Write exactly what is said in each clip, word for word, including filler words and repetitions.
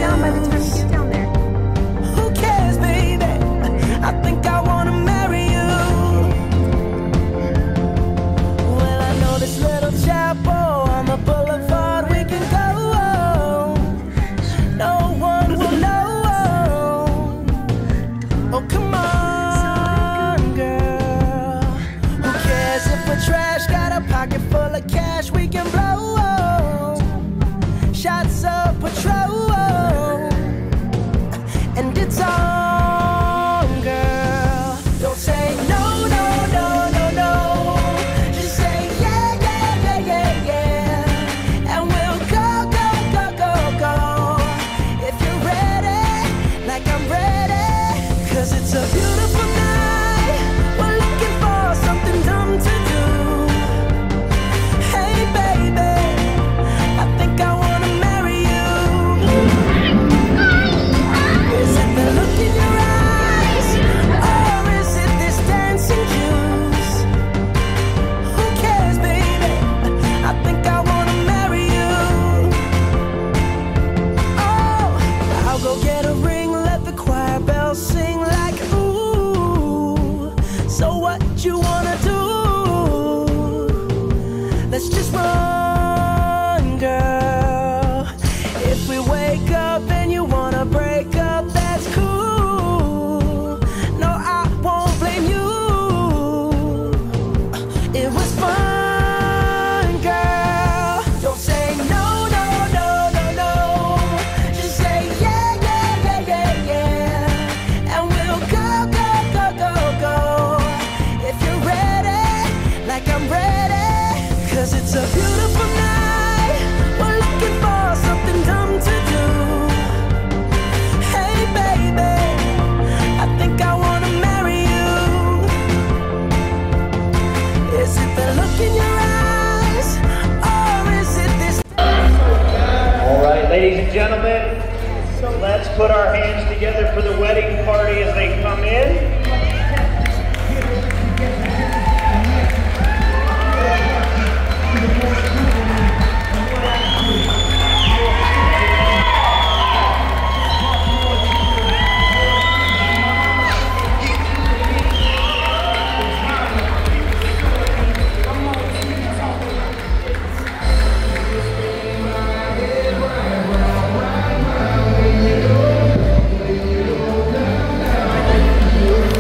down by the time you get down there. Who cares, baby? I think I wanna marry you. Well, I know this little chapel on the boulevard we can go. No one will know. Oh, come on, girl. Who cares if we're trash? Got a pocket full of cash we can blow. Shots of Patrol, and it's on, girl. Don't say no, no, no, no, no. Just say yeah, yeah, yeah, yeah, yeah. And we'll go, go, go, go, go. If you're ready, like I'm ready. Cause it's a beautiful night. We're looking for something dumb to do. Hey, baby, I think I wanna marry you. Is it the look in your eyes, or is it this dancing juice? Who cares, baby? I think I wanna marry you. Oh, I'll go get a ring, let the choir bells sing like ooh. So what you wanna do? Let's just run, girl. If we wake up and you wanna break up, that's cool. No, I won't blame you. It was fun, girl. Don't say no, no, no, no, no. Just say yeah, yeah, yeah, yeah, yeah. And we'll go, go, go, go, go. If you're ready, like I'm ready. Cause it's a beautiful night. We're looking for something dumb to do. Hey, baby, I think I wanna marry you. Is it the look in your eyes, or is it this? All right, ladies and gentlemen, let's put our hands together for the wedding party as they come in. Thank you.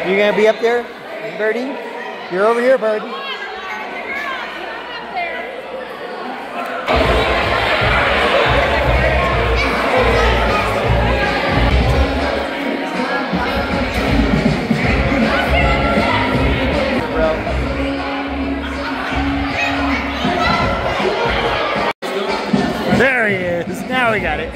You gonna be up there, Birdie? You're over here, Birdie. There he is. Now we got it.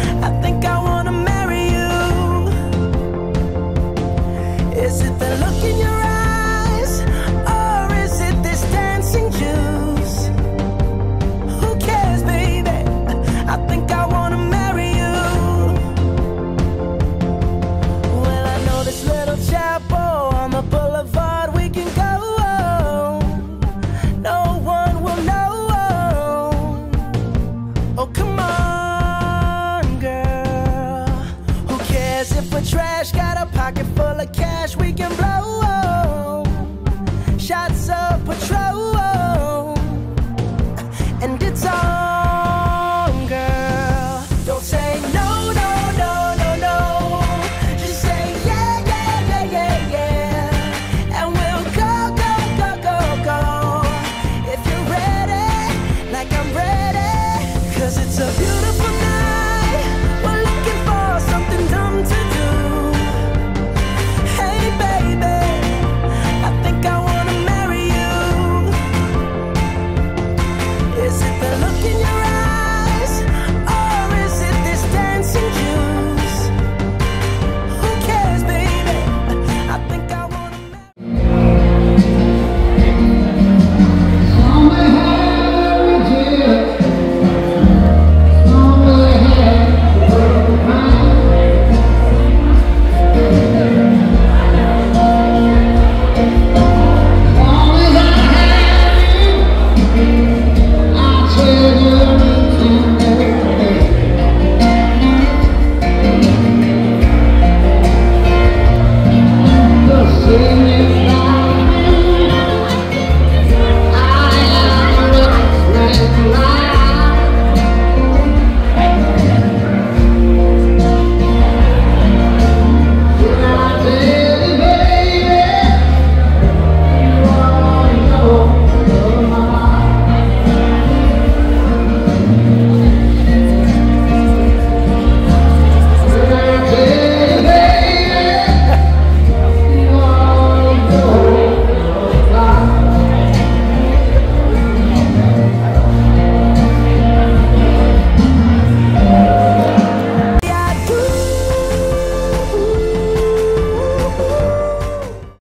Is it the look in